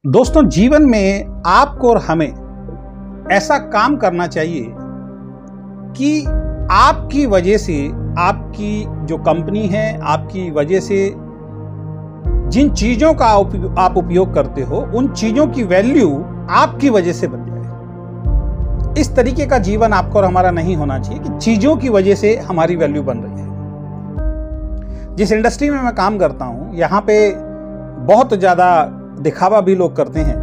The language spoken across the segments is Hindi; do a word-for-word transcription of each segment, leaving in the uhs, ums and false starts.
दोस्तों, जीवन में आपको और हमें ऐसा काम करना चाहिए कि आपकी वजह से, आपकी जो कंपनी है, आपकी वजह से जिन चीजों का आप उपयोग करते हो, उन चीजों की वैल्यू आपकी वजह से बन जाए। इस तरीके का जीवन आपको और हमारा नहीं होना चाहिए कि चीजों की वजह से हमारी वैल्यू बन रही है। जिस इंडस्ट्री में मैं काम करता हूं, यहां पे बहुत ज्यादा दिखावा भी लोग करते हैं।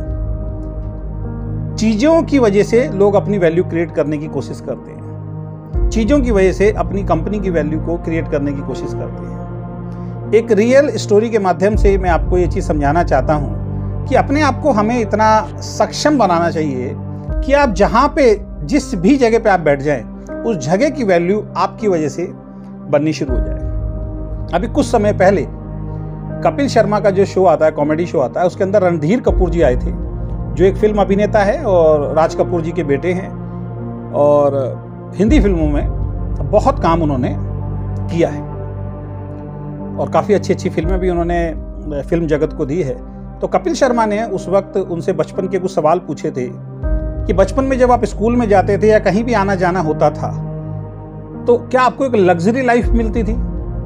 चीजों की वजह से लोग अपनी वैल्यू क्रिएट करने की कोशिश करते हैं, चीजों की वजह से अपनी कंपनी की वैल्यू को क्रिएट करने की कोशिश करते हैं। एक रियल स्टोरी के माध्यम से मैं आपको ये चीज समझाना चाहता हूं कि अपने आप को हमें इतना सक्षम बनाना चाहिए कि आप जहां पे, जिस भी जगह पे आप बैठ जाएं, उस जगह की वैल्यू आपकी वजह से बननी शुरू हो जाए। अभी कुछ समय पहले कपिल शर्मा का जो शो आता है, कॉमेडी शो आता है, उसके अंदर रणधीर कपूर जी आए थे, जो एक फिल्म अभिनेता है और राज कपूर जी के बेटे हैं, और हिंदी फिल्मों में बहुत काम उन्होंने किया है और काफ़ी अच्छी अच्छी फिल्में भी उन्होंने फिल्म जगत को दी है। तो कपिल शर्मा ने उस वक्त उनसे बचपन के कुछ सवाल पूछे थे कि बचपन में जब आप स्कूल में जाते थे या कहीं भी आना जाना होता था, तो क्या आपको एक लग्जरी लाइफ मिलती थी,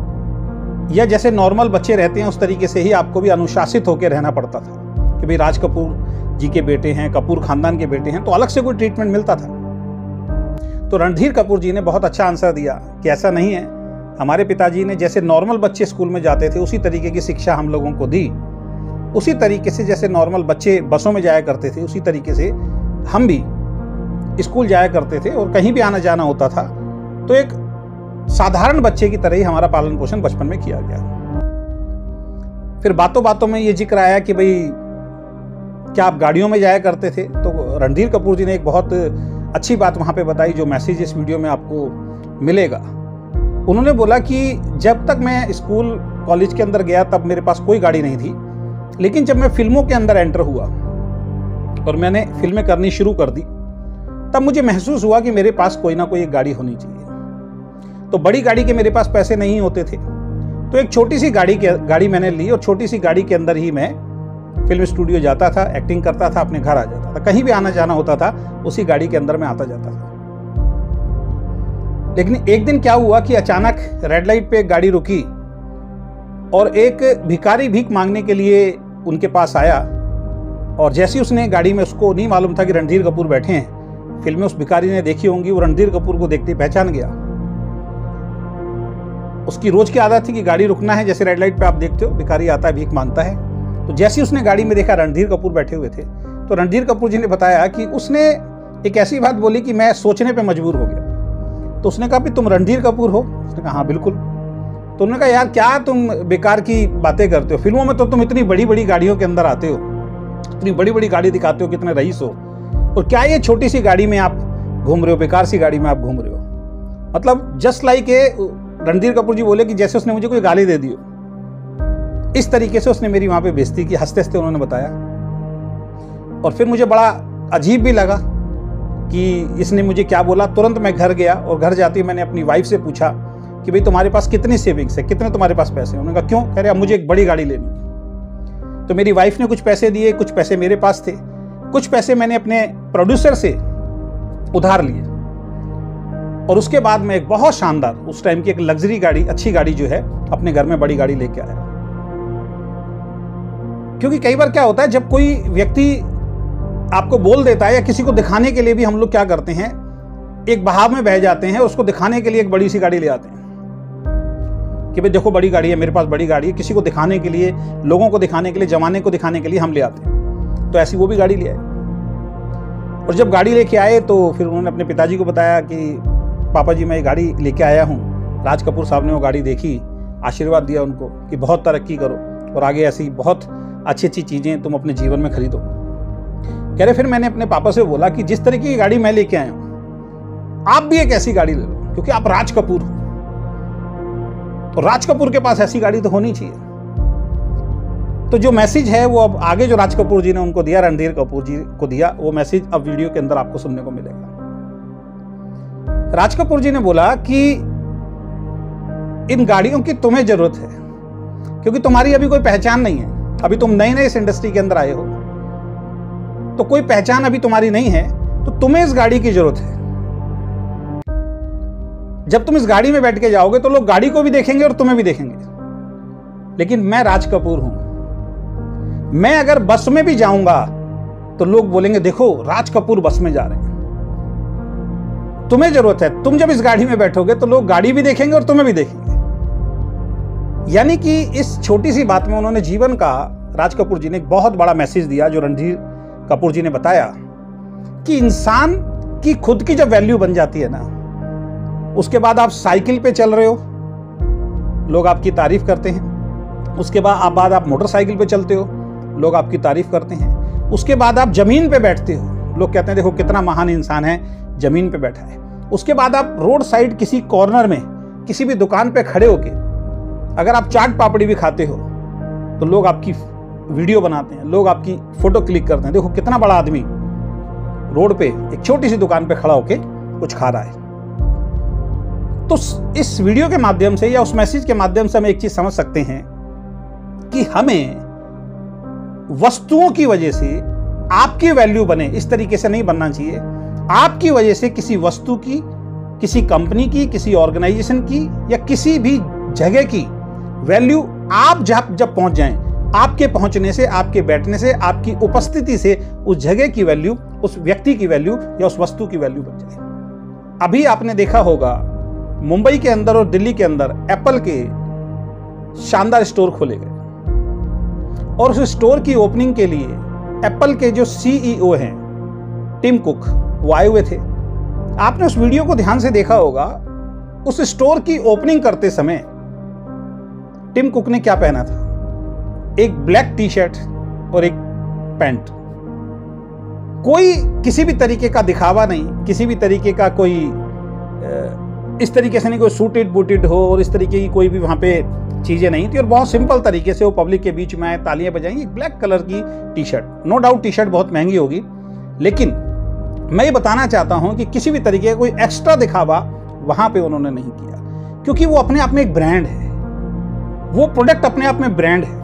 या जैसे नॉर्मल बच्चे रहते हैं उस तरीके से ही आपको भी अनुशासित होकर रहना पड़ता था कि भाई राज कपूर जी के बेटे हैं, कपूर खानदान के बेटे हैं, तो अलग से कोई ट्रीटमेंट मिलता था? तो रणधीर कपूर जी ने बहुत अच्छा आंसर दिया कि ऐसा नहीं है। हमारे पिताजी ने जैसे नॉर्मल बच्चे स्कूल में जाते थे, उसी तरीके की शिक्षा हम लोगों को दी। उसी तरीके से जैसे नॉर्मल बच्चे बसों में जाया करते थे, उसी तरीके से हम भी स्कूल जाया करते थे, और कहीं भी आना जाना होता था तो एक साधारण बच्चे की तरह ही हमारा पालन पोषण बचपन में किया गया। फिर बातों बातों में ये जिक्र आया कि भाई क्या आप गाड़ियों में जाया करते थे? तो रणधीर कपूर जी ने एक बहुत अच्छी बात वहां पे बताई, जो मैसेज इस वीडियो में आपको मिलेगा। उन्होंने बोला कि जब तक मैं स्कूल कॉलेज के अंदर गया तब मेरे पास कोई गाड़ी नहीं थी, लेकिन जब मैं फिल्मों के अंदर एंटर हुआ और मैंने फिल्में करनी शुरू कर दी, तब मुझे महसूस हुआ कि मेरे पास कोई ना कोई एक गाड़ी होनी चाहिए। तो बड़ी गाड़ी के मेरे पास पैसे नहीं होते थे, तो एक छोटी सी गाड़ी के गाड़ी मैंने ली, और छोटी सी गाड़ी के अंदर ही मैं फिल्म स्टूडियो जाता था, एक्टिंग करता था, अपने घर आ जाता था। कहीं भी आना जाना होता था उसी गाड़ी के अंदर मैं आता जाता था। लेकिन एक दिन क्या हुआ कि अचानक रेड लाइट पे एक गाड़ी रुकी और एक भिखारी भीख मांगने के लिए उनके पास आया, और जैसे उसने गाड़ी में, उसको नहीं मालूम था कि रणधीर कपूर बैठे हैं। फिल्में उस भिखारी ने देखी होंगी, वो रणधीर कपूर को देखते पहचान गया। उसकी रोज की आदत थी कि गाड़ी रुकना है, जैसे रेड लाइट पे आप देखते हो भिखारी आता है, भीख मांगता है। तो जैसे उसने गाड़ी में देखा रणधीर कपूर बैठे हुए थे, तो रणधीर कपूर जी ने बताया कि उसने एक ऐसी बात बोली कि मैं सोचने पे मजबूर हो गया। तो उसने कहा कि तुम रणधीर कपूर हो? उसने कहा हाँ बिल्कुल। तो उन्होंने कहा यार क्या तुम बेकार की बातें करते हो, फिल्मों में तो तुम इतनी बड़ी बड़ी गाड़ियों के अंदर आते हो, इतनी बड़ी बड़ी गाड़ी दिखाते हो, कितने रईस हो, और क्या ये छोटी सी गाड़ी में आप घूम रहे हो, बेकार सी गाड़ी में आप घूम रहे हो? मतलब just like a, Randhir Kapoor ji बोले कि जैसे उसने मुझे कोई गाली दे दी हो। इस तरीके से उसने मेरी वहां पे बेइज्जती की, हंसते हंसते उन्होंने बताया। और फिर मुझे बड़ा अजीब भी लगा कि इसने मुझे क्या बोला। तुरंत मैं घर गया, और घर जाते ही मैंने अपनी वाइफ से पूछा कि भाई तुम्हारे पास कितनी सेविंग्स है, कितने तुम्हारे पास पैसे हैं? उन्होंने कहा क्यों? कह रहे अब मुझे एक बड़ी गाड़ी लेनी है। तो मेरी वाइफ ने कुछ पैसे दिए, कुछ पैसे मेरे पास थे, कुछ पैसे मैंने अपने प्रोड्यूसर से उधार लिए, और उसके बाद मैं एक बहुत शानदार, उस टाइम की एक लग्जरी गाड़ी, अच्छी गाड़ी जो है, अपने घर में बड़ी गाड़ी लेके आया। क्योंकि कई बार क्या होता है, जब कोई व्यक्ति आपको बोल देता है, या किसी को दिखाने के लिए भी हम लोग क्या करते हैं, एक बहाव में बह जाते हैं, उसको दिखाने के लिए एक बड़ी सी गाड़ी ले आते हैं कि भाई देखो बड़ी गाड़ी है, मेरे पास बड़ी गाड़ी है। किसी को दिखाने के लिए, लोगों को दिखाने के लिए, जमाने को दिखाने के लिए हम ले आते हैं। तो ऐसी वो भी गाड़ी ले आए, और जब गाड़ी लेके आए तो फिर उन्होंने अपने पिताजी को बताया कि पापा जी मैं ये गाड़ी लेके आया हूँ। राज कपूर साहब ने वो गाड़ी देखी, आशीर्वाद दिया उनको कि बहुत तरक्की करो, और आगे ऐसी बहुत अच्छी अच्छी चीज़ें तुम अपने जीवन में खरीदो। कह रहे फिर मैंने अपने पापा से बोला कि जिस तरीके की गाड़ी मैं लेके आया हूँ, आप भी एक ऐसी गाड़ी ले लो, क्योंकि आप राज कपूर हो, तो राज कपूर के पास ऐसी गाड़ी तो होनी चाहिए। तो जो मैसेज है वो अब आगे जो राज कपूर जी ने उनको दिया, रणधीर कपूर जी को दिया, वो मैसेज अब वीडियो के अंदर आपको सुनने को मिलेगा। राज कपूर जी ने बोला कि इन गाड़ियों की तुम्हें जरूरत है, क्योंकि तुम्हारी अभी कोई पहचान नहीं है, अभी तुम नए नए इस इंडस्ट्री के अंदर आए हो, तो कोई पहचान अभी तुम्हारी नहीं है, तो तुम्हें इस गाड़ी की जरूरत है। जब तुम इस गाड़ी में बैठ के जाओगे तो लोग गाड़ी को भी देखेंगे और तुम्हें भी देखेंगे। लेकिन मैं राज कपूर हूं, मैं अगर बस में भी जाऊंगा तो लोग बोलेंगे देखो राज कपूर बस में जा रहे हैं। तुम्हें जरूरत है, तुम जब इस गाड़ी में बैठोगे तो लोग गाड़ी भी देखेंगे और तुम्हें भी देखेंगे। यानी कि इस छोटी सी बात में उन्होंने जीवन का, राज कपूर जी ने एक बहुत बड़ा मैसेज दिया, जो रणधीर कपूर जी ने बताया कि इंसान की खुद की जब वैल्यू बन जाती है ना, उसके बाद आप साइकिल पे चल रहे हो, लोग आपकी तारीफ करते हैं। उसके बाद आप बाद आप मोटरसाइकिल पे चलते हो, लोग आपकी तारीफ करते हैं। उसके बाद आप जमीन पे बैठते हो, लोग कहते हैं देखो कितना महान इंसान है, जमीन पे बैठा है। उसके बाद आप रोड साइड किसी कॉर्नर में किसी भी दुकान पे खड़े होके अगर आप चाट पापड़ी भी खाते हो तो लोग आपकी वीडियो बनाते हैं, लोग आपकी फोटो क्लिक करते हैं, देखो कितना बड़ा आदमी रोड पे एक छोटी सी दुकान पे खड़ा होके कुछ खा रहा है। तो इस वीडियो के माध्यम से या उस मैसेज के माध्यम से हम एक चीज समझ सकते हैं कि हमें वस्तुओं की वजह से आपकी वैल्यू बने, इस तरीके से नहीं बनना चाहिए। आपकी वजह से किसी वस्तु की, किसी कंपनी की, किसी ऑर्गेनाइजेशन की या किसी भी जगह की वैल्यू आप जब जब पहुंच जाएं, आपके पहुंचने से, आपके बैठने से, आपकी उपस्थिति से उस जगह की वैल्यू, उस व्यक्ति की वैल्यू या उस वस्तु की वैल्यू बन जाए। अभी आपने देखा होगा मुंबई के अंदर और दिल्ली के अंदर एप्पल के शानदार स्टोर खोले गए और उस स्टोर की ओपनिंग के लिए एप्पल के जो सीईओ हैं टिम कुक, वो आए हुए थे। आपने उस वीडियो को ध्यान से देखा होगा। उस स्टोर की ओपनिंग करते समय टिम कुक ने क्या पहना था? एक ब्लैक टी शर्ट और एक पैंट। कोई किसी भी तरीके का दिखावा नहीं, किसी भी तरीके का कोई इस तरीके से नहीं, कोई सूटेड बूटेड हो और इस तरीके की कोई भी वहां पे चीजें नहीं थी। और बहुत सिंपल तरीके से वो पब्लिक के बीच में आए, तालियां बजाएंगे। एक ब्लैक कलर की T shirt, no doubt T shirt बहुत महंगी होगी, लेकिन मैं ये बताना चाहता हूं कि किसी भी तरीके का कोई एक्स्ट्रा दिखावा वहां पे उन्होंने नहीं किया, क्योंकि वो अपने आप में एक ब्रांड है, वो प्रोडक्ट अपने आप में ब्रांड है।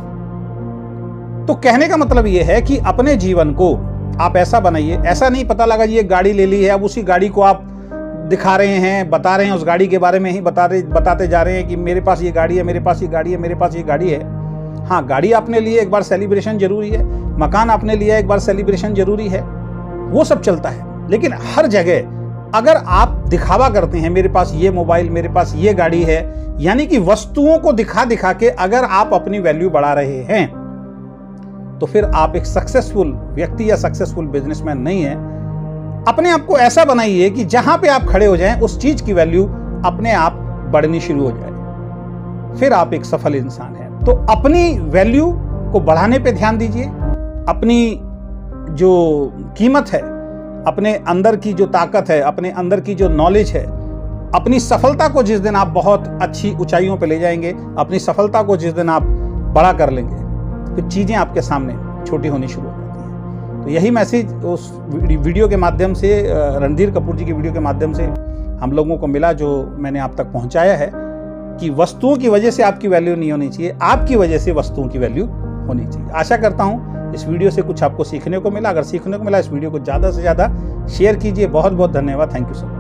तो कहने का मतलब ये है कि अपने जीवन को आप ऐसा बनाइए, ऐसा नहीं पता लगा ये गाड़ी ले ली है, अब उसी गाड़ी को आप दिखा रहे हैं, बता रहे हैं, उस गाड़ी के बारे में ही बता रहे बताते जा रहे हैं कि मेरे पास ये गाड़ी है, मेरे पास ये गाड़ी है, मेरे पास ये गाड़ी है। हाँ, गाड़ी आपने ली है, एक बार सेलिब्रेशन जरूरी है, मकान आपने लिया, एक बार सेलिब्रेशन जरूरी है, वो सब चलता है। लेकिन हर जगह अगर आप दिखावा करते हैं, मेरे पास ये मोबाइल, मेरे पास ये गाड़ी है, यानी कि वस्तुओं को दिखा दिखा के अगर आप अपनी वैल्यू बढ़ा रहे हैं, तो फिर आप एक सक्सेसफुल व्यक्ति या सक्सेसफुल बिजनेसमैन नहीं है। अपने आप को ऐसा बनाइए कि जहां पे आप खड़े हो जाएं, उस चीज की वैल्यू अपने आप बढ़नी शुरू हो जाए, फिर आप एक सफल इंसान हैं। तो अपनी वैल्यू को बढ़ाने पे ध्यान दीजिए। अपनी जो कीमत है, अपने अंदर की जो ताकत है, अपने अंदर की जो नॉलेज है, अपनी सफलता को जिस दिन आप बहुत अच्छी ऊंचाइयों पे ले जाएंगे, अपनी सफलता को जिस दिन आप बड़ा कर लेंगे, फिर चीजें आपके सामने छोटी होनी शुरू हो जाती हैं। तो यही मैसेज उस वीडियो के माध्यम से, रणधीर कपूर जी की वीडियो के माध्यम से हम लोगों को मिला, जो मैंने आप तक पहुंचाया है कि वस्तुओं की वजह से आपकी वैल्यू नहीं होनी चाहिए, आपकी वजह से वस्तुओं की वैल्यू होनी चाहिए। आशा करता हूं इस वीडियो से कुछ आपको सीखने को मिला। अगर सीखने को मिला, इस वीडियो को ज़्यादा से ज़्यादा शेयर कीजिए। बहुत बहुत धन्यवाद। Thank you so much.